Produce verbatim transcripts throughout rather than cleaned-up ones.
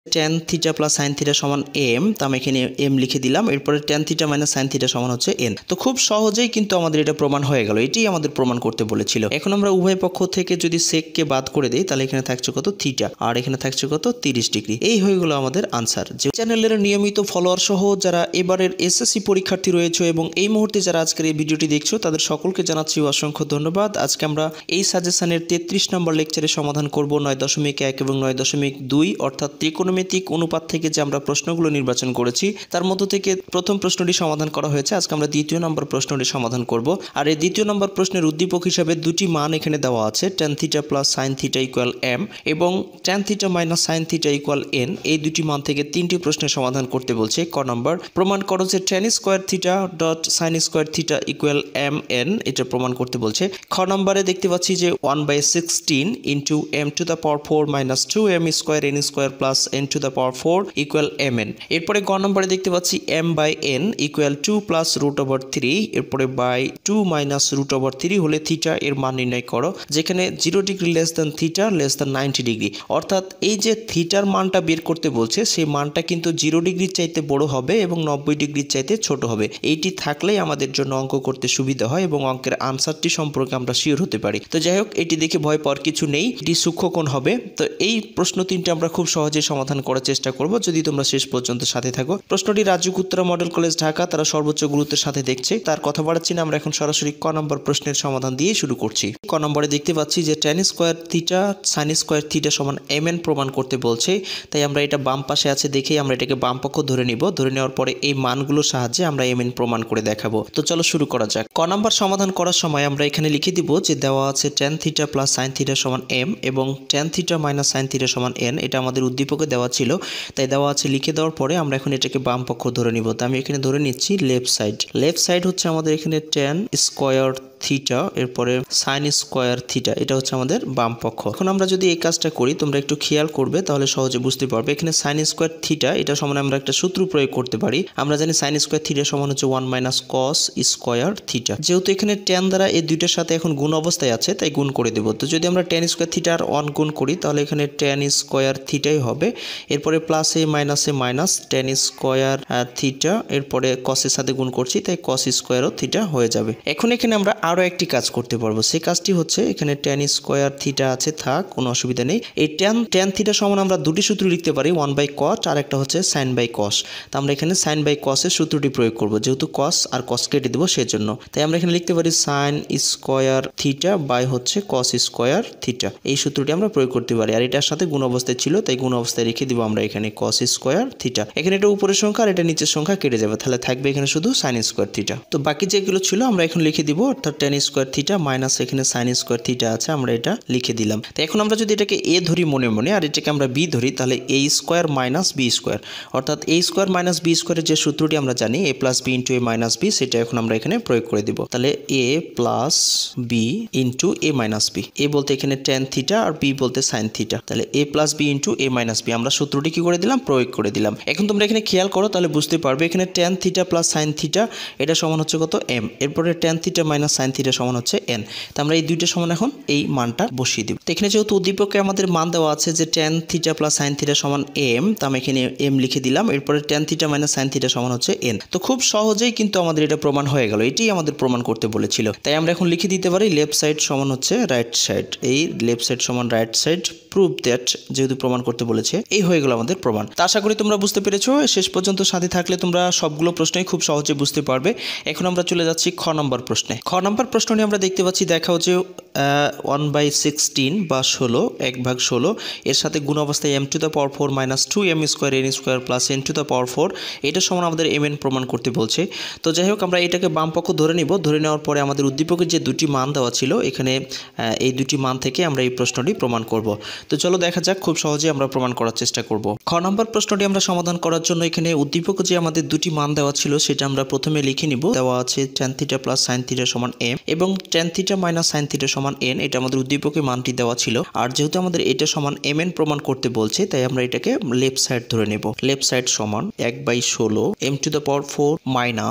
Ten theta plus sine theta সমান M, তো আমি এখানে এম লিখে দিলাম। এরপরে tan theta minus sine theta সমান হচ্ছে এন। তো খুব সহজেই কিন্তু আমাদের এটা প্রমাণ হয়ে গেল, এটাই আমাদের প্রমাণ করতে বলেছিল। এখন আমরা উভয় পক্ষ থেকে যদি সেককে বাদ করে দিই তাহলে এখানে থাকছে কত থিটা, আর এখানে থাকছে কত তিরিশ ডিগ্রি। এই হয়ে গেল আমাদের আনসার। যে চ্যানেলের নিয়মিত ফলোয়ার সহ যারা এবারের এসএসসি পরীক্ষার্থী রয়েছে এবং এই মুহূর্তে যারা আজকের এই ভিডিওটি দেখছো তাদের সকলকে জানাচ্ছি অসংখ্য ধন্যবাদ। আজকে আমরা এই সাজেশনের তেত্রিশ নম্বর লেকচারের সমাধান করব নয় দশমিক এক এবং নয় দশমিক দুই অর্থাৎ ত্রিকোণমিতিক অনুপাত থেকে যে আমরা প্রশ্নগুলো নির্বাচন করেছি তার মধ্য থেকে প্রথম প্রশ্নটি সমাধান করা হয়েছে। আজকে আমরা দ্বিতীয় নম্বর প্রশ্নটি সমাধান করব। আর এই দ্বিতীয় নম্বর প্রশ্নের উদ্দীপক হিসাবে দুটি মান এখানে দেওয়া আছে, tan theta plus sine theta equal M এবং tan theta minus sine theta equal N. এই দুটি মান থেকে তিনটি প্রশ্নের সমাধান করতে বলছে। ক নম্বর, প্রমাণ করো যে tan square theta dot sine square theta equal M N, এটা প্রমাণ করতে বলছে। খ নম্বরে দেখতে পাচ্ছি যে one by sixteen into M to the power four minus two M square N square plus N to the power four equal M N. এরপরে গ নম্বরে দেখতে পাচ্ছি M by N equal two plus root over three, এরপরে by two minus root over three হলে থিটা এর মান নির্ণয় করো, যেখানে zero degree less than theta less than ninety degree. অর্থাৎ এই যে থিটার মানটা বের করতে বলছে সেই মানটা কিন্তু জিরো ডিগ্রির চাইতে বড় হবে এবং নব্বই ডিগ্রির চাইতে ছোট হবে। এইটি থাকলেই আমাদের জন্য অঙ্ক করতে সুবিধা হয় এবং অঙ্কের আনসারটি সম্পর্কে আমরা শিওর হতে পারি। তো যাই হোক, এটি দেখে ভয় পাওয়ার কিছু নেই, এটি সূক্ষ্মকোণ হবে। তো এই প্রশ্ন তিনটি আমরা খুব সহজে সমাধান করার চেষ্টা করব যদি তোমরা শেষ পর্যন্ত সাথে থাকো। প্রশ্নটি রাজুক উত্তরা মডেল কলেজ ঢাকা তারা সর্বোচ্চ গুরুত্বের সাথে দেখছে। তার কথা বাড়াচ্ছি না, আমরা এখন সরাসরি ক নম্বর প্রশ্নের সমাধান দিয়ে শুরু করছি। ক নম্বরে দেখতে পাচ্ছি যে tan square theta sine square theta সমান এম এন প্রমাণ করতে বলছে। তাই আমরা এটা বাম পাশে আছে দেখেই আমরা এটাকে বাম পক্ষ ধরে নিব। ধরে নেওয়ার পরে এই মানগুলোর সাহায্যে আমরা এম এন প্রমাণ করে দেখাবো। তো চলো শুরু করা যাক। ক নম্বর সমাধান করার সময় আমরা এখানে লিখে দিব যে দেওয়া আছে tan theta plus sine theta সমান এম এবং tan theta minus sine theta সমান এন। এটা আমাদের উদ্দীপকে দেওয়া ছিল, তাই দেওয়া আছে। লিখে দেওয়ার পরে আমরা এখন এটাকে বাম পক্ষ ধরে নিব। তো আমি এখানে ধরে নিচ্ছি লেফট সাইড। লেফট সাইড হচ্ছে আমাদের এখানে টেন স্কোয়ার থিটা, এরপরে সাইন স্কোয়ার থিটা, এটা হচ্ছে আমাদের বাম পক্ষ। এখন আমরা যদি এই কাজটা করি তোমরা একটু খেয়াল করবে তাহলে সহজে বুঝতে পারবে। এখানে সাইন স্কোয়ার থিটা এটা সমান আমরা একটা সূত্র প্রয়োগ করতে পারি। আমরা জানি সাইন স্কোয়ার থিটা সমান হচ্ছে one minus cos square theta. যেহেতু এখানে টেন দ্বারা এই দুইটার সাথে এখন গুণ অবস্থায় আছে তাই গুণ করে দেবো। তো যদি আমরা টেন স্কোয়ার থিটা আর ওয়ান গুণ করি তাহলে এখানে টেন স্কোয়ার থিটাই হবে। এরপরে প্লাসে মাইনাসে মাইনাস টেন স্কোয়ার থিটা, এরপরে কসের সাথে গুণ করছি তাই কস স্কোয়ারও থিটা হয়ে যাবে। এখন এখানে আমরা আরো একটি কাজ করতে পারবো। সেই কাজটি হচ্ছে এখানে টেন স্কোয়ার থিটা আছে, থাক, কোনো অসুবিধা নেই। এই টেন টেন থিটা সমান আমরা দুটি সূত্র লিখতে পারি, ওয়ান বাই কট আর একটা হচ্ছে সাইন বাই কস। তো আমরা এখানে সাইন বাই কসের সূত্রটি প্রয়োগ করব, যেহেতু কস আর কস কেটে দেবো সেজন্য। তাই আমরা এখানে লিখতে পারি সাইন স্কোয়ার থিটা বাই হচ্ছে কস স্কোয়ার থিটা। এই সূত্রটি আমরা প্রয়োগ করতে পারি। আর এটার সাথে গুণ অবস্থায় ছিল তাই গুণ অবস্থায় রেখে দিব আমরা এখানে কস স্কোয়ার থিটা। এখানে এটা উপরের সংখ্যা আর এটা নিচের সংখ্যা কেটে যাবে, তাহলে থাকবে এখানে শুধু সাইন স্কোয়ার থিটা। তো বাকি যেগুলো ছিল আমরা এখন লিখে দিব, অর্থাৎ টেন স্কোয়ার থিটা মাইনাস এখানে সাইন স্কোয়ার থিটা আছে, আমরা এটা লিখে দিলাম। তো এখন আমরা যদি এটাকে এ ধরি মনে মনে আর এটাকে আমরা বি ধরি তাহলে A square minus B square, অর্থাৎ এ স্কোয়ার মাইনাস বি স্কোয়ারের যে সূত্রটি আমরা জানি A plus B into A minus B, সেটা এখন আমরা এখানে প্রয়োগ করে দিব। তাহলে A plus B into A minus B, A বলতে এখানে টেন থিটা আর বি বলতে সাইন থিটা, তাহলে A plus B into A minus B আমরা সূত্রটি কি করে দিলাম, প্রয়োগ করে দিলাম। এখন তোমরা এখানে খেয়াল করো তাহলে বুঝতে পারবে এখানে tan theta plus sine theta এটা সমান হচ্ছে কত এম, এরপরে tan theta minus sine theta সমান হচ্ছে এন। তো আমরা এই দুইটা সমান এখন এই মানটা বসিয়ে দিব। তো এখানে যেহেতু উদ্দীপকে আমাদের মান দেওয়া আছে যে tan theta plus sine theta সমান এম, তো আমি এখানে এম লিখে দিলাম। এরপরে tan theta minus sine theta সমান হচ্ছে এন। তো খুব সহজেই কিন্তু আমাদের এটা প্রমাণ হয়ে গেল, এটাই আমাদের প্রমাণ করতে বলেছিল। তাই আমরা এখন লিখে দিতে পারি লেফট সাইড সমান হচ্ছে রাইট সাইড। এই লেফট সাইড সমান রাইট সাইড, প্রুভ দ্যাট, যেহেতু প্রমাণ করতে বলেছে। এই হয়ে গেল আমাদের প্রমাণ। তা আশা করি তোমরা বুঝতে পেরেছো। শেষ পর্যন্ত সাথে থাকলে তোমরা সবগুলো প্রশ্নই খুব সহজে বুঝতে পারবে। এখন আমরা চলে যাচ্ছি খ নম্বর প্রশ্নে। খ নম্বর প্রশ্ন নিয়ে আমরা দেখতে পাচ্ছি, দেখাও যে ওয়ান বাই সিক্সটিন বা ষোলো, এক ভাগ ষোলো, এর সাথে গুণ অবস্থায় M to the power four minus two M square N square plus N to the power four, এটা সমান আমাদের এম এন প্রমাণ করতে বলছে। তো যাই হোক আমরা এটাকে বাম পক্ষ ধরে নিব। ধরে নেওয়ার পরে আমাদের উদ্দীপকের যে দুটি মান দেওয়া ছিল এখানে এই দুটি মান থেকে আমরা এই প্রশ্নটি প্রমাণ করব। তো চলো দেখা যাক, খুব সহজে আমরা প্রমাণ করার চেষ্টা করব। খ নম্বর প্রশ্নটি আমরা সমাধান করার জন্য এখানে উদ্দীপক যে আমাদের দুটি মান দেওয়া ছিল সেটা আমরা প্রথমে লিখে নিব। দেওয়া আছে tan theta plus sine theta সমান এম এবং tan theta minus sine theta সমান এন, এটা আমাদের উদ্দীপকে মানটি দেওয়া ছিল। আর যেহেতু আমাদের এটা সমান এম এন প্রমাণ করতে বলছে তাই আমরা এটাকে লেফট সাইড ধরে নেব। লেফট সাইড সমান এক বাই ষোলো M to the power four minus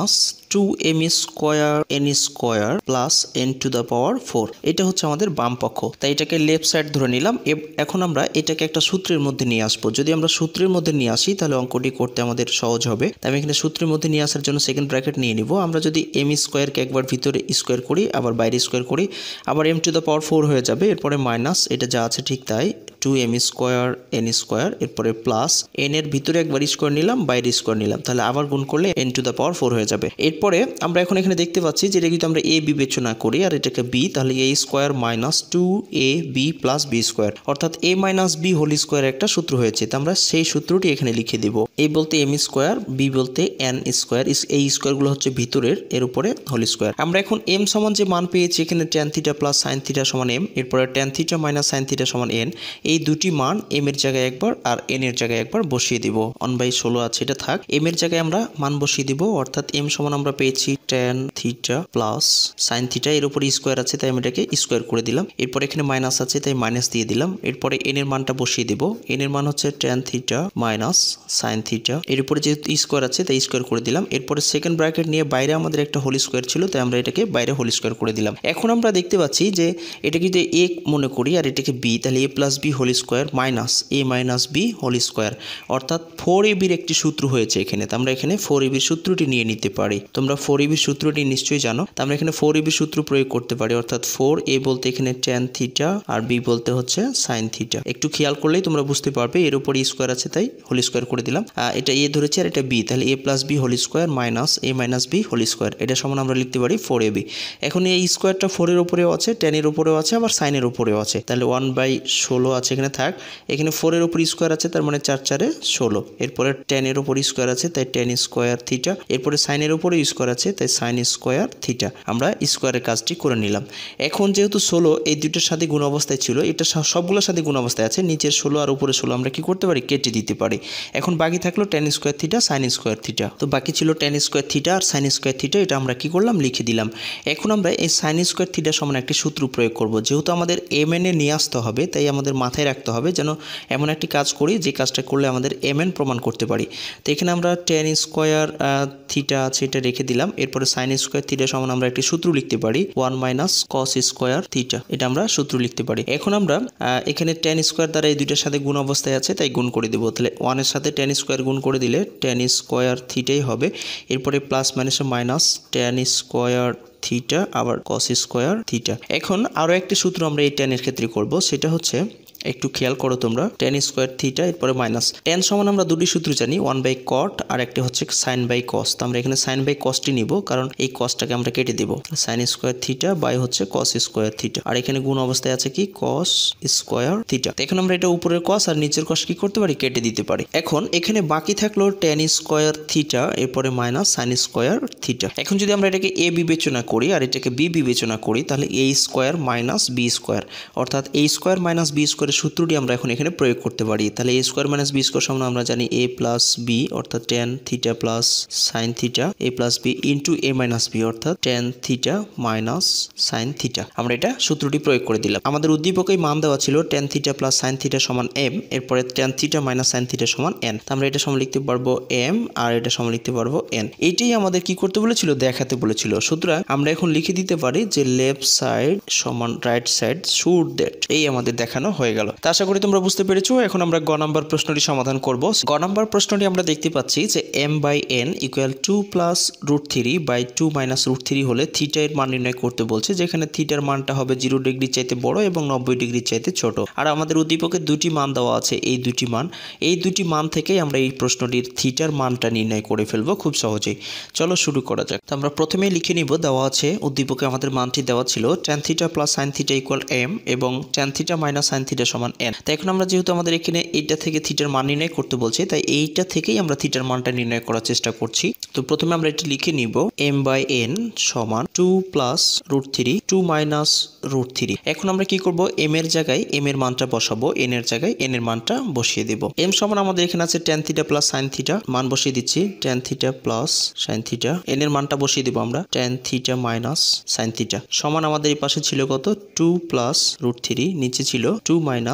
two M square N square plus N to the power four. এটা হচ্ছে আমাদের বাম পক্ষ, তাই এটাকে লেফট সাইড ধরে নিলাম। এখন আমরা এটাকে একটা সূত্রের মধ্যে নিয়ে আসবো। যদি আমরা সূত্রের মধ্যে নিয়ে আসি তাহলে অঙ্কটি করতে আমাদের সহজ হবে। তাই আমি এখানে সূত্রের মধ্যে নিয়ে আসার জন্য সেকেন্ড ব্র্যাকেট নিয়ে নিব। আমরা যদি এম স্কোয়ারকে একবার ভিতরে স্কোয়ার করি, আবার বাইরে স্কোয়ার করি, আবার M to the power four হয়ে যাবে। এরপরে মাইনাস এটা যা আছে ঠিক তাই, two M square N square, এরপরে প্লাস এন এর ভিতরে একবার স্কোয়ার নিলাম, বাইরে স্কোয়ার নিলাম, তাহলে আবার গুণ করলে N to the power four হয়ে যাবে। এরপরে আমরা এখন এখানে দেখতে পাচ্ছি যে এটা যদি আমরা এ বিবেচনা করি আর এটাকে বি, তাহলে A square minus two A B plus B square, অর্থাৎ A minus B whole square একটা সূত্র হয়েছে। তো আমরা সেই সূত্রটি এখানে লিখে দিব। এ বলতে এম স্কোয়ার, বি বলতে এন স্কোয়ার, এই স্কোয়ারগুলো হচ্ছে ভিতরের, এর উপরে হোল স্কোয়ার। আমরা এখন এম সমান যে মান পেয়েছি এখানে tan theta plus sine theta সমান এম, এরপরে tan theta minus sine theta সমান এন, এই দুটি মান এম এর জায়গায় একবার আর এন এর জায়গায় একবার বসিয়ে দিব। ওয়ান বাই ষোলো আছে, এটা থাক। এম এর জায়গায় আমরা মান বসিয়ে দিব, অর্থাৎ এম সমান আমরা পেয়েছি tan theta plus sine theta, এর উপরে স্কোয়ার আছে তাই আমি এটাকে স্কোয়ার করে দিলাম। এরপর এখানে মাইনাস আছে তাই মাইনাস দিয়ে দিলাম। এরপরে এন এর মানটা বসিয়ে দিব। এন এর মান হচ্ছে tan theta minus sine theta, এর উপরে যেহেতু স্কোয়ার আছে তাই স্কোয়ার করে দিলাম। এরপরে সেকেন্ড ব্র্যাকেট নিয়ে বাইরে আমাদের একটা হোল স্কোয়ার ছিল তাই আমরা এটাকে বাইরে হোল স্কোয়ার করে দিলাম। এখন আমরা দেখতে পাচ্ছি যে এটাকে যদি এ মনে করি আর এটাকে বি, তাহলে A plus B whole square minus A minus B whole square, অর্থাৎ ফোর এ বির একটি সূত্র হয়েছে এখানে। তো আমরা এখানে ফোর এ বির সূত্রটি নিয়ে নিতে পারি। তোমরা ফোর এ বির সূত্রটি নিশ্চয়ই জানো। তো আমরা এখানে ফোর এ বির সূত্র প্রয়োগ করতে পারি, অর্থাৎ ফোর এ বলতে এখানে ট্যান থিটা আর বি বলতে হচ্ছে সাইন থিটা। একটু খেয়াল করলেই তোমরা বুঝতে পারবে, এর উপরে স্কোয়ার আছে তাই হোল স্কোয়ার করে দিলাম। এটা এ ধরেছে আর এটা বি, তাহলে A plus B whole square minus A minus B whole square, এটা সমান আমরা লিখতে পারি ফোর এ বি। এখন এই স্কোয়ারটা ফোরের উপরেও আছে, টেনের উপরেও আছে, আবার সাইনের উপরেও আছে, তাহলে ওয়ান বাই ষোলো আছে এখানে থাক। এখানে ফোরের উপর স্কোয়ার আছে তার মানে চার চারে ষোলো, এরপরে টেনের উপর স্কোয়ার আছে তাই টেন স্কোয়ার থিটা, এরপরে সাইনের উপরে স্কোয়ার আছে তাই সাইন স্কোয়ার থিটা। আমরা স্কোয়ারের কাজটি করে নিলাম। এখন যেহেতু ষোলো এই দুইটার সাথে গুণ অবস্থায় ছিল, এটা সবগুলোর সাথে গুণ অবস্থায় আছে, নিচের ষোলো আর উপরে ষোলো আমরা কি করতে পারি, কেটে দিতে পারি। এখন বাকি থাকলো tan square theta sine square theta, তো বাকি ছিল টেন স্কোয়ার থিটা আর সাইন স্কোয়ার থিটা, এটা আমরা কি করলাম, লিখে দিলাম। এখন আমরা এই সাইন স্কোয়ার থিটা সমান একটি সূত্র প্রয়োগ করব। যেহেতু আমাদের এম এন এ নিয়ে আসতে হবে তাই আমাদের মাথায় রাখতে হবে যেন এমন একটি কাজ করি যে কাজটা করলে আমাদের এম এন প্রমাণ করতে পারি। তো এখানে আমরা টেন স্কোয়ার থিটা আছে এটা রেখে দিলাম। এরপরে সাইন স্কোয়ার থিটা সমান আমরা একটি সূত্র লিখতে পারি one minus cos square theta, এটা আমরা সূত্র লিখতে পারি। এখন আমরা এখানে টেন স্কোয়ার দ্বারা এই দুইটার সাথে গুণ অবস্থায় আছে তাই গুণ করে দেবো, তাহলে ওয়ানের সাথে টেন স্কোয়ার গুণ করে দিলে টেন স্কোয়ার থিটাই হবে। এরপরে প্লাস মাইনাসে মাইনাস টেন স্কোয়ার থিটা আবার কস স্কোয়ার থিটা। এখন আরও একটি সূত্র আমরা এই টেনের ক্ষেত্রে করব, সেটা হচ্ছে একটু খেয়াল করো তোমরা, টেন স্কোয়ার থিটা এরপরে মাইনাস টেন সমান আমরা দুটি সূত্র জানি, ওয়ান বাই কট আর একটি হচ্ছে সাইন বাই কস। তো আমরা এখানে সাইন বাই কসটি নিব কারণ এই কসটাকে আমরা কেটে দেবো, সাইন স্কোয়ার থিটা বাই হচ্ছে কস স্কোয়ার থিটা, আর এখানে গুণ অবস্থায় আছে কি কস স্কোয়ার থিটা। এখন আমরা এটা উপরের কস আর নিচের কস কি করতে পারি, কেটে দিতে পারি। এখন এখানে বাকি থাকলো টেন স্কোয়ার থিটা এরপরে মাইনাস সাইন স্কোয়ার থিটা। এখন যদি আমরা এটাকে এ বিবেচনা করি আর এটাকে বি বিবেচনা করি তাহলে A square minus B square, অর্থাৎ A square minus B square সূত্রটি আমরা এখন এখানে প্রয়োগ করতে পারি। তাহলে A square minus B square সমান আমরা জানি এ প্লাস বি অর্থাৎ tan theta plus sine theta A plus B into A minus B অর্থাৎ tan theta minus sine theta. আমরা এটা সূত্রটি প্রয়োগ করে দিলাম। আমাদের উদ্দীপকেই মান দেওয়া ছিল tan theta plus sine theta সমান এম, এরপরে tan theta minus sine theta সমান এন। আমরা এটা সমান লিখতে পারবো এম আর এটা সমান লিখতে পারবো এন। এটাই আমাদের কি করতে বলেছিল, দেখাতে বলেছিল। সুতরাং আমরা এখন লিখে দিতে পারি যে লেফট সাইড সমান রাইট সাইড শুড দ্যাট, এই আমাদের দেখানো হয়ে গেল। তা আশা করি তোমরা বুঝতে পেরেছো। এখন আমরা গ নাম্বার প্রশ্নটি সমাধান করব। গ নাম্বার প্রশ্নটি আমরা দেখতে পাচ্ছি যে M by N equal two plus root three by two minus root three হলে থিটা এর মান নির্ণয় করতে বলছে, যেখানে থিটার মানটা হবে জিরো ডিগ্রি চাইতে বড় এবং নব্বই ডিগ্রি চাইতে ছোট। আর আমাদের উদ্দীপকের দুটি মান দেওয়া আছে, এই দুটি মান এই দুটি মান থেকেই আমরা এই প্রশ্নটির থিটার মানটা নির্ণয় করে ফেলবো খুব সহজেই। চলো শুরু করা যাক। তো আমরা প্রথমে লিখে নিব, দেওয়া আছে উদ্দীপকে আমাদের মানটি দেওয়া ছিল tan theta plus sine theta equal M এবং tan theta minus sine theta সমান এন। তাই এখন আমরা যেহেতু আমাদের এখানে এইটা থেকে থিটার মান নির্ণয় করতে বলছে তাই এইটা থেকেই আমরা থিটার মানটা নির্ণয় করার চেষ্টা করছি। তো প্রথমে আমরা এটা লিখে নিব এম বাই এন সমান two plus root three two minus root three. এখন আমরা কি করব, এম এর জায়গায় এম এর মানটা বসাবো, এন এর জায়গায় এন এর মানটা বসিয়ে দেব। এম সমান আমাদের এখানে আছে tan theta plus sine theta, মান বসিয়ে দিচ্ছি tan theta plus sine theta. N এর মানটা বসিয়ে দেবো আমরা tan theta minus sine theta সমান আমাদের এই পাশে ছিল কত, টু প্লাস রুট থ্রি, নিচে ছিল টু মাইনাস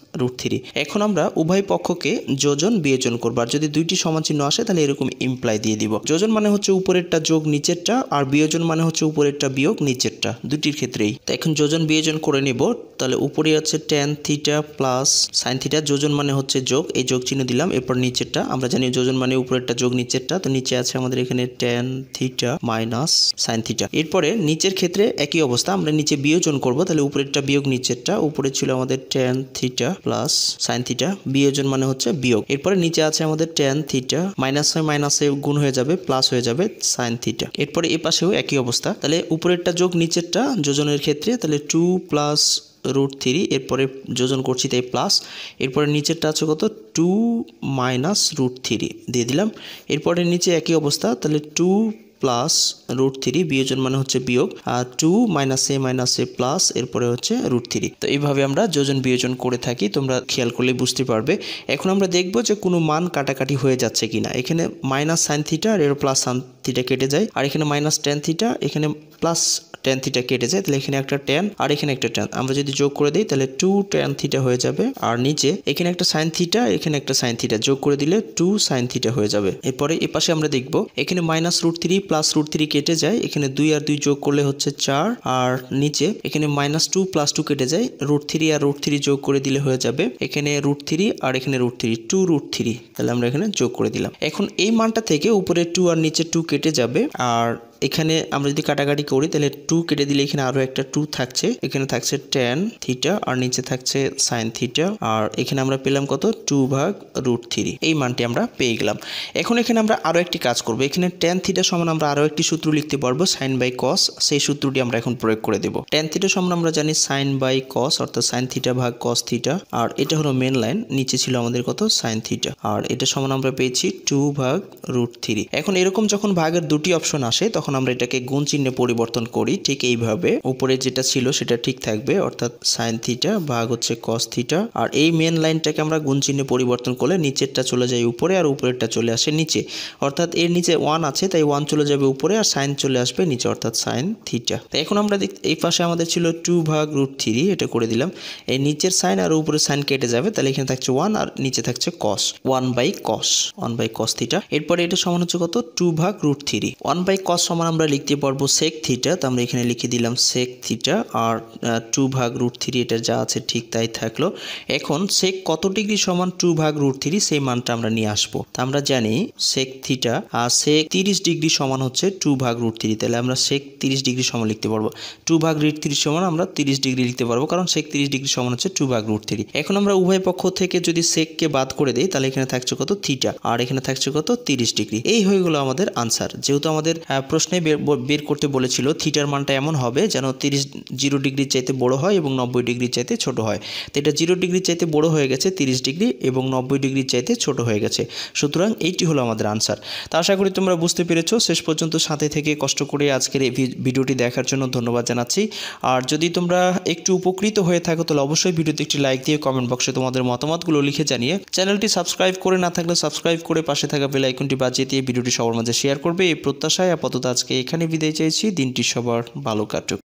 রুট থ্রি। এখন আমরা উভয় পক্ষকে যোজন বিয়োজন করব, আর যদি দুইটি সমান চিহ্ন আসে তাহলে এরকম ইমপ্লাই দিয়ে দিব। যোজন মানে হচ্ছে উপরেরটা যোগ নিচেরটা, আর বিয়োজন মানে হচ্ছে উপরেরটা বিয়োগ নিচেরটা, দুটির ক্ষেত্রেই। তো এখন যোজন বিয়োজন করে নিব। তাহলে উপরে আছে tan theta plus sine theta, যোজন মানে হচ্ছে যোগ, এই যোগ চিহ্ন দিলাম। এরপর নিচেরটা আমরা জানি যোজন মানে উপরেরটা যোগ নিচেরটা, তো নিচে আছে আমাদের এখানে tan theta minus sine theta. এরপরে নিচের ক্ষেত্রে একই অবস্থা, আমরা নিচে বিয়োজন করব, তাহলে উপরেরটা বিয়োগ নিচেরটা। উপরে ছিল আমাদের tan theta plus sine theta, বিয়োজন মানে হচ্ছে বিয়োগ। এরপরে নিচে আছে আমাদের ট্যান থিটা, মাইনাস হয় মাইনাসে গুণ হয়ে যাবে, প্লাস হয়ে যাবে সাইন থিটা। এরপরে এ পাশেও একই অবস্থা, তাহলে উপরেরটা যোগ নিচেরটা যোজনের ক্ষেত্রে, তাহলে টু প্লাস রুট থ্রি, এরপরে যোজন করছি তাই প্লাস, এরপরে নিচেরটা আছে কত টু মাইনাস রুট থ্রি দিয়ে দিলাম। এরপরে নিচে একই অবস্থা, তাহলে টু প্লাস রুট থ্রি, বিয়োজন মানে হচ্ছে বিয়োগ, আর two minus A minus A plus, এরপরে হচ্ছে রুট থ্রি। তো এইভাবে আমরা যোজন বিয়োজন করে থাকি, তোমরা খেয়াল করলে বুঝতে পারবে। এখন আমরা দেখব যে কোনো মান কাটাকাটি হয়ে যাচ্ছে কিনা। এখানে মাইনাস সাইন থিটা আর এর প্লাস সাইন থিটা কেটে যায়, আর এখানে মাইনাস টেন থিটা, এখানে প্লাস ট্যান থিটা কেটে যায়, তাহলে এখানে একটা ট্যান আর এখানে একটা ট্যান, আমরা যদি যোগ করে দিই তাহলে টু ট্যান থিটা হয়ে যাবে। আর নিচে এখানে একটা সাইন থিটা, এখানে একটা সাইন থিটা, যোগ করে দিলে টু সাইন থিটা হয়ে যাবে। এরপরে এ পাশে আমরা দেখব এখানে minus root three plus root three কেটে যায়, এখানে দুই আর দুই যোগ করলে হচ্ছে চার, আর নিচে এখানে মাইনাস টু প্লাস টু কেটে যায়, রুট থ্রি আর রুট থ্রি যোগ করে দিলে হয়ে যাবে এখানে রুট থ্রি আর এখানে root three, two root three, তাহলে আমরা এখানে যোগ করে দিলাম। এখন এই মানটা থেকে উপরে টু আর নিচে টু কেটে যাবে, আর এখানে আমরা যদি কাটাকাটি করি তাহলে টু কেটে দিলে এখানে আরো একটা টু থাকছে, এখানে থাকছে ট্যান থিটা আর নিচে থাকছে সাইন থিটা, আর এখানে আমরা পেলাম কত টু ভাগ রুট থ্রি, এই মানটি আমরা পেয়ে গেলাম। এখন এখানে আমরা আরো একটি কাজ করব, এখানে ট্যান থিটা সমান আমরা আরো একটি সূত্র লিখতে পারবো সাইন বাই কস, সেই সূত্রটি আমরা এখন প্রয়োগ করে দেব। ট্যান থিটা সমান আমরা জানি সাইন বাই কস, অর্থাৎ সাইন থিটা ভাগ কস থিটা, আর এটা হলো মেন লাইন, নিচে ছিল আমাদের কত সাইন থিটা, আর এটা সমান আমরা পেয়েছি টু ভাগ রুট থ্রি। এখন এরকম যখন ভাগের দুটি অপশন আসে তখন আমরা এটাকে গুণ চিহ্নে পরিবর্তন করি, ঠিক এইভাবে উপরে যেটা ছিল সেটা ঠিক থাকবে, অর্থাৎ সাইন থিটা ভাগ হচ্ছে কস থিটা, আর এই মেন লাইনটাকে আমরা গুণ চিহ্নে পরিবর্তন করলে নিচেরটা চলে যায় উপরে আর উপরেরটা চলে আসে নিচে, অর্থাৎ এর নিচে ওয়ান আছে তাই ওয়ান চলে যাবে উপরে আর সাইন চলে আসবে নিচে, অর্থাৎ সাইন থিটা। তো এখন আমরা এই পাশে আমাদের ছিল টু ভাগ রুট থ্রি, এটা করে দিলাম, এই নিচের সাইন আর উপরে সাইন কেটে যাবে, তাহলে এখানে থাকছে ওয়ান আর নিচে থাকছে cos, one by cos, one by cos theta. এরপরে এটা সমান হচ্ছে কত টু ভাগ root three, one by cos সমান আমরা লিখতে পারবো সেক থিটা, তো আমরা এখানে লিখে দিলাম সেক থিটা, আর টু ভাগ রুট থ্রি এটা যা আছে ঠিক তাই থাকলো। এখন সেক কত ডিগ্রি সমান টু ভাগ রুট থ্রি সেই মানটা আমরা নিয়ে আসবো, তা আমরা জানি সেক থিটা আর সেক তিরিশ ডিগ্রি সমান হচ্ছে টু ভাগ রুট থ্রি, তাহলে আমরা সেক তিরিশ ডিগ্রি সমান লিখতে পারবো, টু ভাগ রুট থ্রি সমান আমরা তিরিশ ডিগ্রি লিখতে পারবো, কারণ সেক তিরিশ ডিগ্রি সমান হচ্ছে টু ভাগ রুট থ্রি। এখন আমরা উভয় পক্ষ থেকে যদি সেককে বাদ করে দিই তাহলে এখানে থাকছে কত থিটা, আর এখানে থাকছে কত তিরিশ ডিগ্রি, এই হয়ে গেল আমাদের আনসার। যেহেতু আমাদের প্রশ্নে বের করতে বলেছিল থিটার মানটা এমন হবে যেন তিরিশ জিরো ডিগ্রির চাইতে বড় হয় এবং নব্বই ডিগ্রির চাইতে ছোট হয়, তো এটা জিরো ডিগ্রির চাইতে বড় হয়ে গেছে তিরিশ ডিগ্রি এবং নব্বই ডিগ্রির চাইতে ছোট হয়ে গেছে, সুতরাং এইটি হলো আমাদের আনসার। তা আশা করি তোমরা বুঝতে পেরেছো, শেষ পর্যন্ত সাথে থেকে কষ্ট করে আজকের এই ভিডিওটি দেখার জন্য ধন্যবাদ জানাচ্ছি। আর যদি তোমরা একটু উপকৃত হয়ে থাকো তাহলে অবশ্যই ভিডিওতে একটি লাইক দিয়ে কমেন্ট বক্সে তোমাদের মতামতগুলো লিখে জানিয়ে চ্যানেলটি সাবস্ক্রাইব করে না থাকলে সাবস্ক্রাইব করে পাশে থাকা বেল আইকনটি বাজিয়ে দিয়ে ভিডিওটি সবার মাঝে শেয়ার করবে, এই প্রত্যাশায় আপাতত আজকে এখানে বিদায় চাইছি। দিনটি সবার ভালো কাটুক।